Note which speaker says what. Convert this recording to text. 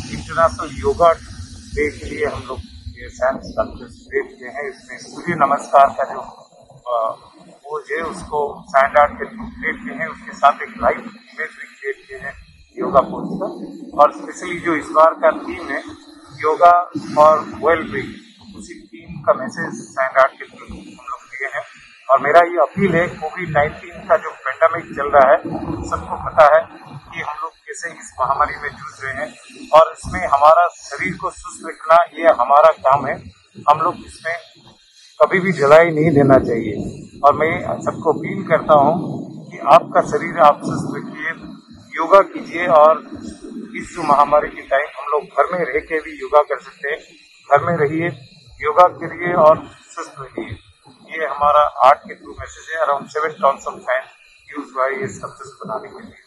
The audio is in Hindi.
Speaker 1: इंटरनेशनल योगा डे के लिए हम लोग ये सक्सेस क्रिएट किए हैं। इसमें सूर्य नमस्कार का जो वो है उसको सैंड आर्ट के थ्रू क्रिएट किए हैं। उसके साथ एक लाइव इमेज भी क्रिएट किए हैं योगा पोज का। और स्पेशली जो इस बार का थीम है योगा और वेल बीइंग, उसी थीम का मैसेज सैंड आर्ट के थ्रू हम लोग दिए हैं। और मेरा ये अपील है, कोविड-19 का जो पेंडेमिक चल रहा है, सबको पता है कि हम लोग कैसे इस महामारी में जूझ रहे हैं और इसमें हमारा शरीर को स्वस्थ रखना ये हमारा काम है। हम लोग इसमें कभी भी ढिलाई नहीं देना चाहिए। और मैं सबको अपील करता हूँ कि आपका शरीर आप स्वस्थ रखिए, योगा कीजिए। और इस जो महामारी के टाइम हम लोग घर में रह के भी योगा कर सकते हैं। घर में रहिए, योगा करिए और स्वस्थ रहिए। ये हमारा आर्ट के थ्रू मैसेज है। Around 7 tons of sand use हुआ है ये सक्सेस बनाने के लिए।